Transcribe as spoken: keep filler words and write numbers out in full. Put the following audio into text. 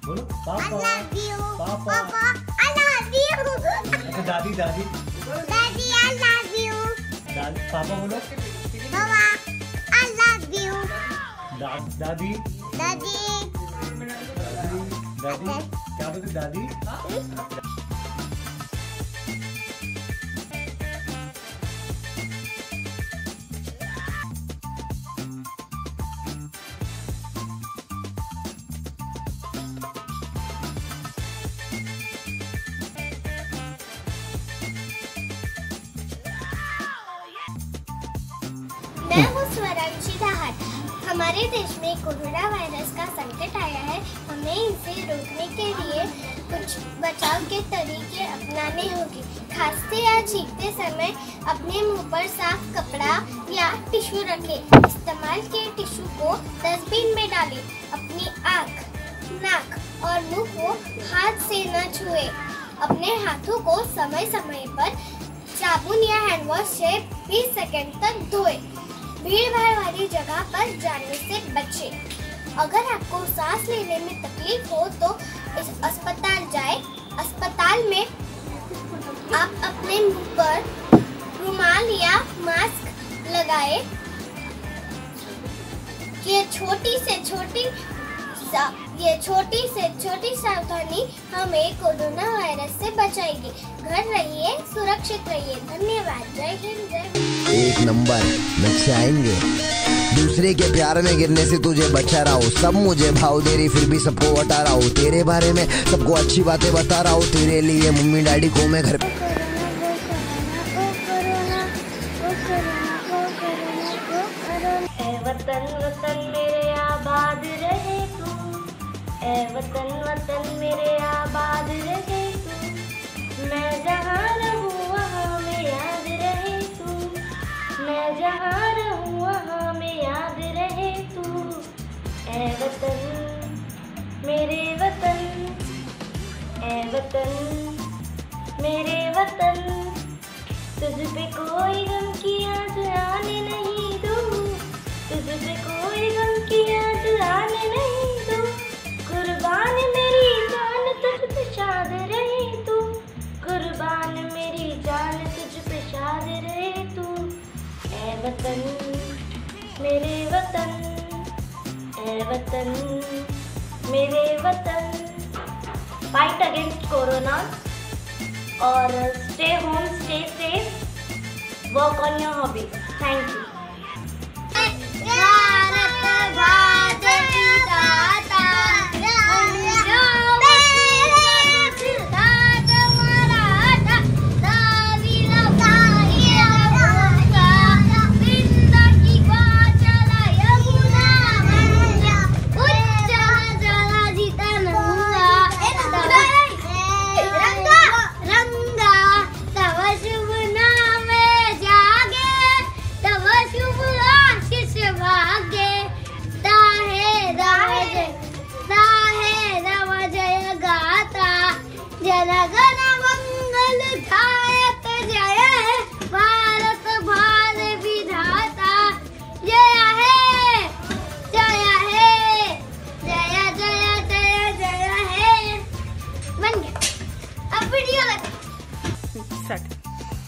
बोलो पापा। I love you. पापा। पापा I love you. अच्छा दादी दादी। Daddy I love you. दादी पापा बोलो। Mama I love you. दा, दादी। Daddy. दादी दादी क्या बोलते दादी? मैं हूँ स्वरांशी धाहर। हमारे देश में कोरोना वायरस का संकट आया है। हमें इसे रोकने के लिए कुछ बचाव के तरीके अपनाने होंगे। खांसते या छींकते समय अपने मुंह पर साफ कपड़ा या टिश्यू रखें। इस्तेमाल किए टिश्यू को डस्टबिन में डालें। अपनी आँख, नाक और मुंह को हाथ से न छुएं। अपने हाथों को समय समय पर साबुन या हैंड वॉश से बीस सेकंड तक धोएं। भीड़ भाड़ वाली जगह पर जाने से बचें। अगर आपको सांस लेने में तकलीफ हो तो इस अस्पताल जाएं। अस्पताल में आप अपने मुंह पर रुमाल या मास्क लगाएं। ये छोटी से छोटी ये छोटी से छोटी सावधानी हमें कोरोना वायरस से बचाएगी। घर रहिए, सुरक्षित रहिए। धन्यवाद। जय हिंद, जय। एक नंबर नक्शे आएंगे। दूसरे के प्यार में गिरने से तुझे बचा रहा हूँ। सब मुझे भाव दे रही फिर भी सबको हटा रहा हूँ। तेरे बारे में सबको अच्छी बातें बता रहा हूँ। तेरे लिए मम्मी डैडी को मैं घर पे वतन वतन मेरे आबाद रहे तू। ए वतन वतन मेरे आबाद रहे तू। मैं जहाँ रहूँ वहाँ में याद रहे तू। मैं जहाँ रहूँ वहाँ में याद रहे तू। ए वतन मेरे वतन, ए वतन मेरे वतन। तुझ पे कोई गम की याद आने नहीं दूँ। तुझ पे कोई गम की याद आने नहीं दूँ। कुर्बान मेरी जान तुझ पे शाद रहे तू। कुर्बान मेरी जान तुझ पे शाद रहे तू। ए वतन मेरे वतन, ए वतन मेरे वतन। फाइट अगेंस्ट कोरोना और stay home, stay safe, work on your hobbies. Thank you. Bharat भाग्य विधाता, जनगण मंगल गायक जय भारत भाग्य विधाता। जय है, जय है, जय जय जय जय है। बन गया। अब वीडियो लगा।